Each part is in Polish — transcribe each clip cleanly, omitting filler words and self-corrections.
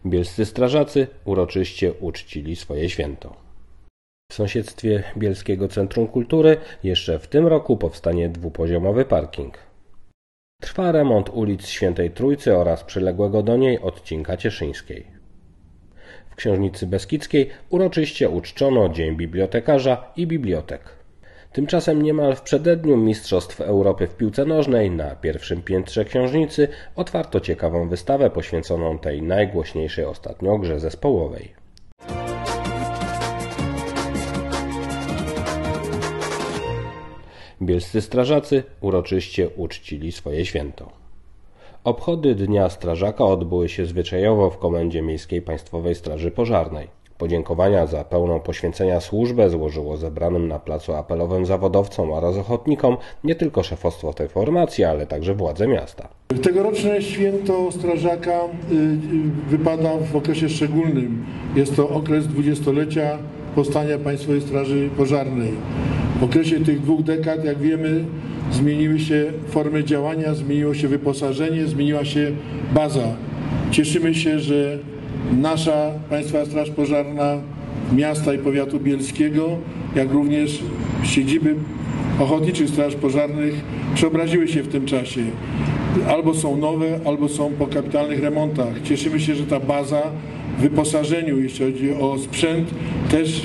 Bielscy strażacy uroczyście uczcili swoje święto. W sąsiedztwie Bielskiego Centrum Kultury jeszcze w tym roku powstanie dwupoziomowy parking. Trwa remont ulic Świętej Trójcy oraz przyległego do niej odcinka Cieszyńskiej. W Książnicy Beskidzkiej uroczyście uczczono Dzień Bibliotekarza i Bibliotek. Tymczasem niemal w przededniu Mistrzostw Europy w piłce nożnej na pierwszym piętrze Książnicy otwarto ciekawą wystawę poświęconą tej najgłośniejszej ostatnio grze zespołowej. Bielscy strażacy uroczyście uczcili swoje święto. Obchody Dnia Strażaka odbyły się zwyczajowo w Komendzie Miejskiej Państwowej Straży Pożarnej. Podziękowania za pełną poświęcenia służbę złożyło zebranym na placu apelowym zawodowcom oraz ochotnikom nie tylko szefostwo tej formacji, ale także władze miasta. Tegoroczne święto strażaka wypada w okresie szczególnym. Jest to okres 20-lecia powstania Państwowej Straży Pożarnej. W okresie tych 2 dekad, jak wiemy, zmieniły się formy działania, zmieniło się wyposażenie, zmieniła się baza. Cieszymy się, że nasza Państwowa Straż Pożarna miasta i powiatu bielskiego, jak również siedziby ochotniczych straży pożarnych przeobraziły się w tym czasie. Albo są nowe, albo są po kapitalnych remontach. Cieszymy się, że ta baza w wyposażeniu, jeśli chodzi o sprzęt, też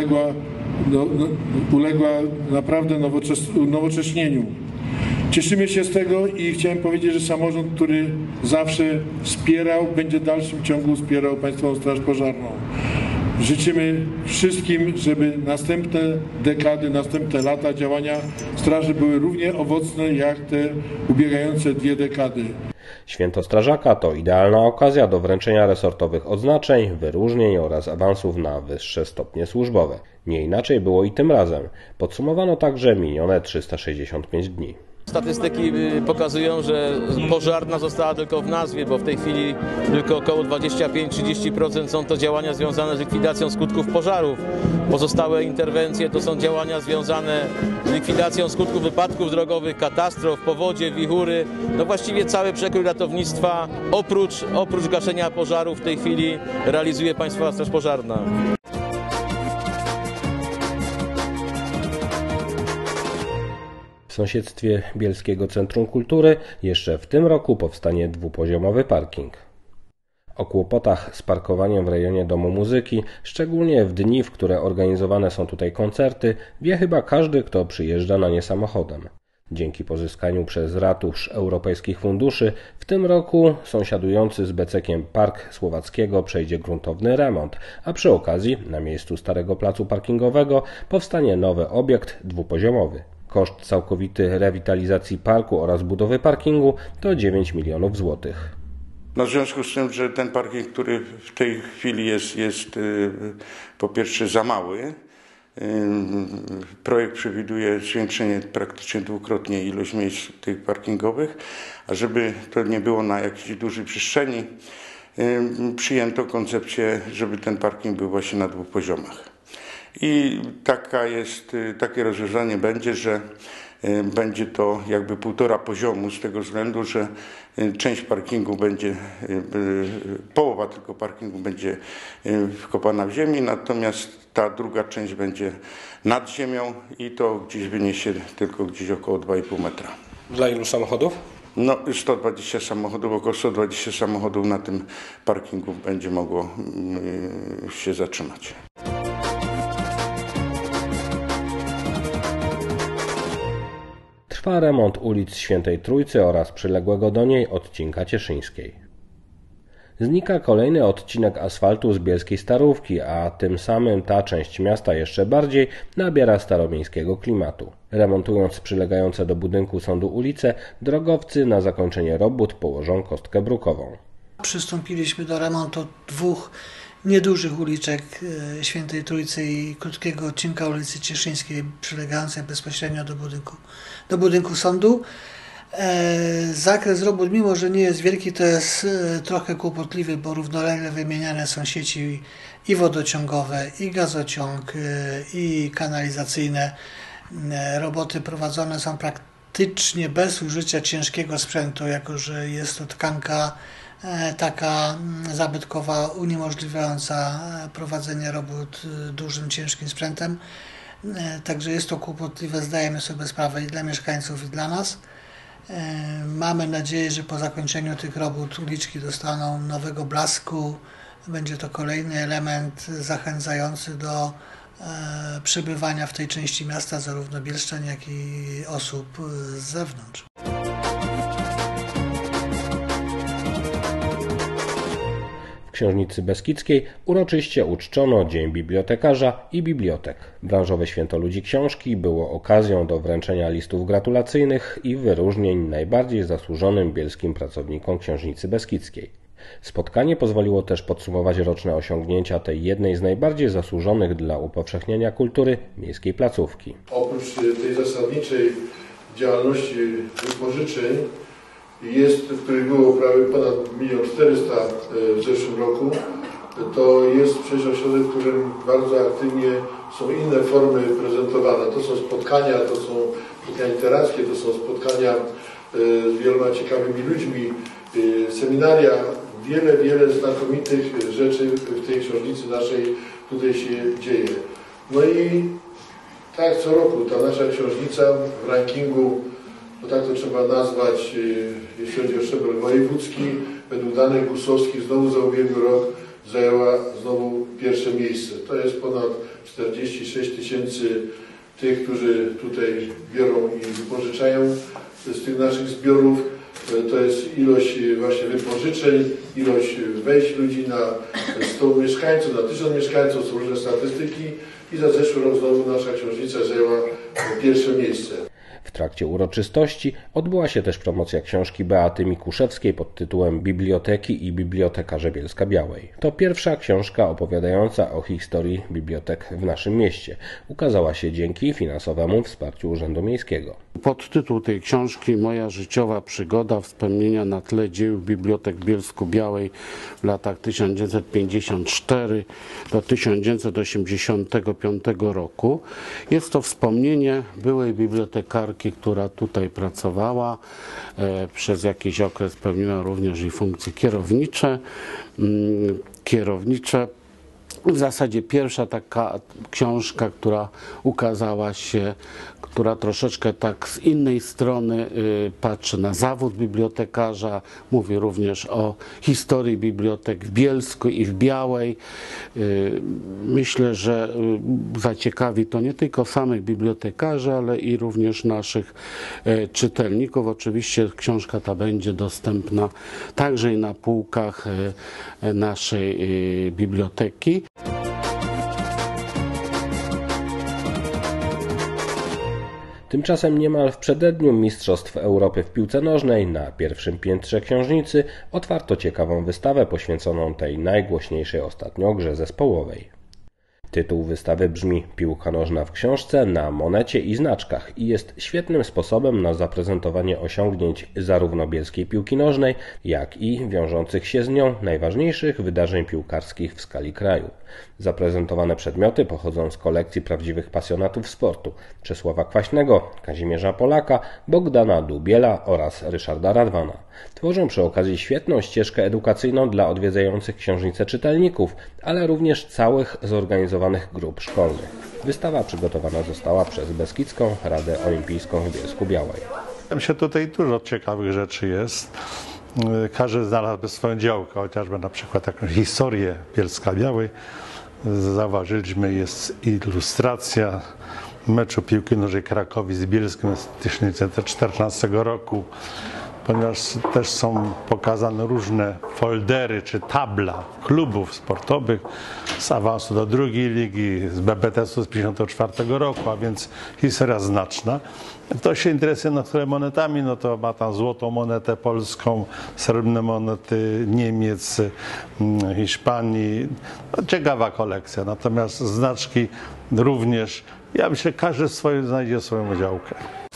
uległa naprawdę nowocześnieniu. Cieszymy się z tego i chciałem powiedzieć, że samorząd, który zawsze wspierał, będzie w dalszym ciągu wspierał Państwową Straż Pożarną. Życzymy wszystkim, żeby następne dekady, następne lata działania straży były równie owocne jak te ubiegające 2 dekady. Święto Strażaka to idealna okazja do wręczenia resortowych odznaczeń, wyróżnień oraz awansów na wyższe stopnie służbowe. Nie inaczej było i tym razem. Podsumowano także minione 365 dni. Statystyki pokazują, że pożarna została tylko w nazwie, bo w tej chwili tylko około 25-30% są to działania związane z likwidacją skutków pożarów. Pozostałe interwencje to są działania związane z likwidacją skutków wypadków drogowych, katastrof, powodzie, wichury. No właściwie cały przekrój ratownictwa oprócz gaszenia pożarów w tej chwili realizuje Państwowa Straż Pożarna. W sąsiedztwie Bielskiego Centrum Kultury jeszcze w tym roku powstanie dwupoziomowy parking. O kłopotach z parkowaniem w rejonie Domu Muzyki, szczególnie w dni, w które organizowane są tutaj koncerty, wie chyba każdy, kto przyjeżdża na nie samochodem. Dzięki pozyskaniu przez ratusz europejskich funduszy w tym roku sąsiadujący z Becekiem Park Słowackiego przejdzie gruntowny remont, a przy okazji na miejscu starego placu parkingowego powstanie nowy obiekt dwupoziomowy. Koszt całkowity rewitalizacji parku oraz budowy parkingu to 9 milionów złotych. No w związku z tym, że ten parking, który w tej chwili jest po pierwsze za mały, projekt przewiduje zwiększenie praktycznie 2-krotnie ilość miejsc tych parkingowych, a żeby to nie było na jakiejś dużej przestrzeni, przyjęto koncepcję, żeby ten parking był właśnie na 2 poziomach. I takie rozwiązanie będzie, że będzie to jakby 1,5 poziomu z tego względu, że część parkingu będzie, połowa tylko parkingu będzie wkopana w ziemi, natomiast ta druga część będzie nad ziemią i to gdzieś wyniesie tylko gdzieś około 2,5 metra. Dla ilu samochodów? No 120 samochodów, około 120 samochodów na tym parkingu będzie mogło się zatrzymać. Trwa remont ulic Świętej Trójcy oraz przyległego do niej odcinka Cieszyńskiej. Znika kolejny odcinek asfaltu z bielskiej Starówki, a tym samym ta część miasta jeszcze bardziej nabiera staromiejskiego klimatu. Remontując przylegające do budynku sądu ulice, drogowcy na zakończenie robót położą kostkę brukową. Przystąpiliśmy do remontu 2 niedużych uliczek Świętej Trójcy i krótkiego odcinka ulicy Cieszyńskiej przylegającej bezpośrednio do budynku sądu. Zakres robót, mimo że nie jest wielki, to jest trochę kłopotliwy, bo równolegle wymieniane są sieci i wodociągowe, i gazociąg, i kanalizacyjne. Roboty prowadzone są praktycznie bez użycia ciężkiego sprzętu, jako że jest to tkanka taka zabytkowa, uniemożliwiająca prowadzenie robót dużym, ciężkim sprzętem. Także jest to kłopotliwe, zdajemy sobie sprawę i dla mieszkańców, i dla nas. Mamy nadzieję, że po zakończeniu tych robót uliczki dostaną nowego blasku. Będzie to kolejny element zachęcający do przebywania w tej części miasta zarówno bielszczan, jak i osób z zewnątrz. W Książnicy Beskidzkiej uroczyście uczczono Dzień Bibliotekarza i Bibliotek. Branżowe Święto Ludzi Książki było okazją do wręczenia listów gratulacyjnych i wyróżnień najbardziej zasłużonym bielskim pracownikom Książnicy Beskidzkiej. Spotkanie pozwoliło też podsumować roczne osiągnięcia tej jednej z najbardziej zasłużonych dla upowszechniania kultury miejskiej placówki. Oprócz tej zasadniczej działalności wypożyczeń w których było prawie ponad 1 400 000 w zeszłym roku, to jest przecież ośrodek, w którym bardzo aktywnie są inne formy prezentowane. To są spotkania, to są spotkania literackie, to są spotkania z wieloma ciekawymi ludźmi, seminaria, wiele znakomitych rzeczy w tej książnicy naszej tutaj się dzieje. No i tak co roku ta nasza książnica w rankingu, bo tak to trzeba nazwać, jeśli chodzi o szczebel wojewódzki, według danych GUS-owskich znowu za ubiegły rok zajęła znowu pierwsze miejsce. To jest ponad 46 000 tych, którzy tutaj biorą i wypożyczają z tych naszych zbiorów. To jest ilość właśnie wypożyczeń, ilość wejść ludzi na 100 mieszkańców, na 1000 mieszkańców, są różne statystyki i za zeszły rok znowu nasza książnica zajęła pierwsze miejsce. W trakcie uroczystości odbyła się też promocja książki Beaty Mikuszewskiej pod tytułem Biblioteki i Bibliotekarze Bielska-Białej. To pierwsza książka opowiadająca o historii bibliotek w naszym mieście. Ukazała się dzięki finansowemu wsparciu Urzędu Miejskiego. Podtytuł tej książki Moja życiowa przygoda, wspomnienia na tle dzieł bibliotek w Bielsku-Białej w latach 1954 do 1985 roku. Jest to wspomnienie byłej bibliotekarki, która tutaj pracowała. Przez jakiś okres pełniła również i funkcje kierownicze. W zasadzie pierwsza taka książka, która ukazała się, która troszeczkę tak z innej strony patrzy na zawód bibliotekarza, mówi również o historii bibliotek w Bielsku i w Białej. Myślę, że zaciekawi to nie tylko samych bibliotekarzy, ale i również naszych czytelników. Oczywiście książka ta będzie dostępna także i na półkach naszej biblioteki. Tymczasem niemal w przededniu Mistrzostw Europy w piłce nożnej na pierwszym piętrze Książnicy otwarto ciekawą wystawę poświęconą tej najgłośniejszej ostatnio grze zespołowej. Tytuł wystawy brzmi Piłka nożna w książce na monecie i znaczkach i jest świetnym sposobem na zaprezentowanie osiągnięć zarówno bielskiej piłki nożnej, jak i wiążących się z nią najważniejszych wydarzeń piłkarskich w skali kraju. Zaprezentowane przedmioty pochodzą z kolekcji prawdziwych pasjonatów sportu Czesława Kwaśnego, Kazimierza Polaka, Bogdana Dubiela oraz Ryszarda Radwana. Tworzą przy okazji świetną ścieżkę edukacyjną dla odwiedzających książnicę czytelników, ale również całych zorganizowanych grup szkolnych. Wystawa przygotowana została przez Beskidzką Radę Olimpijską w Bielsku-Białej. Myślę, tutaj dużo ciekawych rzeczy jest. Każdy znalazłby swoją działkę, chociażby na przykład jakąś historię Bielska-Białej. Zauważyliśmy, jest ilustracja meczu piłki nożnej Krakowi z Bielskiem z 1914 roku, ponieważ też są pokazane różne foldery czy tabla klubów sportowych z awansu do drugiej ligi, z BBTS-u z 1954 roku, a więc historia znaczna. Kto się interesuje które monetami, no to ma tam złotą monetę polską, srebrne monety Niemiec, Hiszpanii. No, ciekawa kolekcja, natomiast znaczki również. Ja myślę, że każdy znajdzie swoją działkę.